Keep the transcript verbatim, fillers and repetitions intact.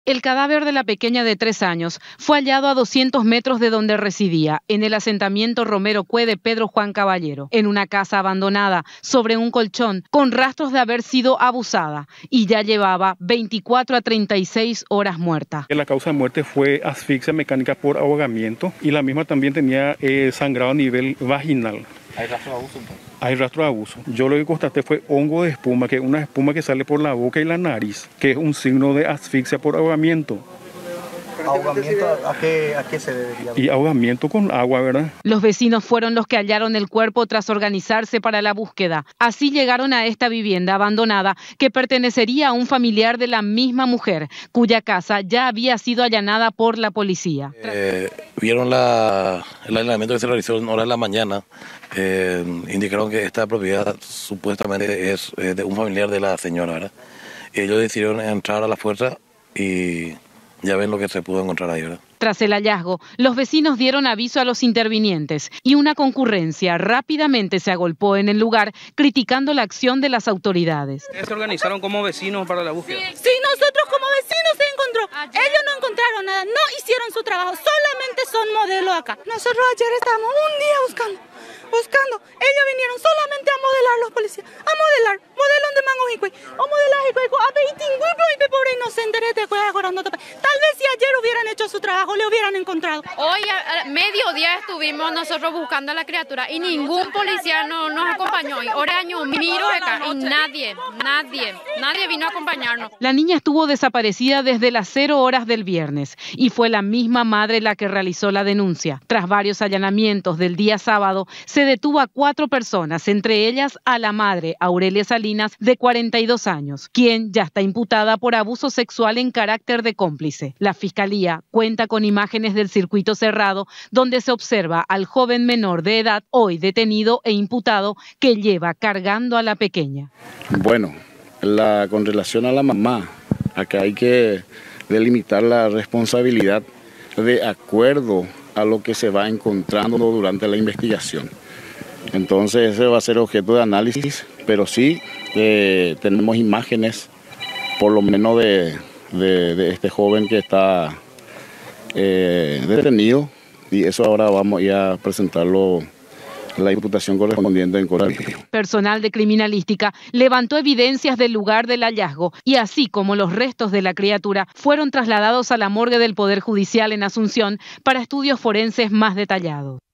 El cadáver de la pequeña de tres años fue hallado a doscientos metros de donde residía, en el asentamiento Romero Cue de Pedro Juan Caballero, en una casa abandonada, sobre un colchón, con rastros de haber sido abusada, y ya llevaba veinticuatro a treinta y seis horas muerta. La causa de muerte fue asfixia mecánica por ahogamiento y la misma también tenía eh, sangrado a nivel vaginal. ¿Hay rastro de abuso entonces? Hay rastro de abuso. Yo lo que constaté fue hongo de espuma, que es una espuma que sale por la boca y la nariz, que es un signo de asfixia por ahogamiento. ¿Ahogamiento a qué, a qué se debería? Y ahogamiento con agua, ¿verdad? Los vecinos fueron los que hallaron el cuerpo tras organizarse para la búsqueda. Así llegaron a esta vivienda abandonada que pertenecería a un familiar de la misma mujer, cuya casa ya había sido allanada por la policía. Eh, vieron la, el allanamiento que se realizó en horas de la mañana. Eh, indicaron que esta propiedad supuestamente es eh, de un familiar de la señora, ¿verdad? Ellos decidieron entrar a la fuerza y ya ven lo que se pudo encontrar ahí, ¿verdad? Tras el hallazgo, los vecinos dieron aviso a los intervinientes y una concurrencia rápidamente se agolpó en el lugar, criticando la acción de las autoridades. ¿Ustedes se organizaron como vecinos para la búsqueda? Sí, sí, nosotros como vecinos se encontró. Ellos no encontraron nada, no hicieron su trabajo, solamente son modelos acá. Nosotros ayer estábamos un día buscando, buscando. Ellos vinieron solamente a modelar los policías, a modelar, modelo de mango hicue, o modelar hicue, a veinticinco y pobre inocente de tal vez si ayer hubieran hecho su trabajo, le hubieran encontrado. Hoy a mediodía estuvimos nosotros buscando a la criatura y ningún policía no, nos acompañó. Y ahora año miro acá y nadie, nadie, nadie vino a acompañarnos. La niña estuvo desaparecida desde las cero horas del viernes y fue la misma madre la que realizó la denuncia. Tras varios allanamientos del día sábado, se detuvo a cuatro personas, entre ellas a la madre, Aurelia Salinas, de cuarenta y dos años, quien ya está imputada por abuso sexual en carácter de cómplice. La Fiscalía cuenta con imágenes del circuito cerrado donde se observa al joven menor de edad, hoy detenido e imputado, que lleva cargando a la pequeña. Bueno, la, con relación a la mamá, acá hay que delimitar la responsabilidad de acuerdo a lo que se va encontrando durante la investigación. Entonces ese va a ser objeto de análisis, pero sí eh, tenemos imágenes, por lo menos de, de, de este joven que está eh, detenido, y eso ahora vamos a ir a presentarlo a la imputación correspondiente en Coral. Personal de criminalística levantó evidencias del lugar del hallazgo y así como los restos de la criatura fueron trasladados a la morgue del Poder Judicial en Asunción para estudios forenses más detallados.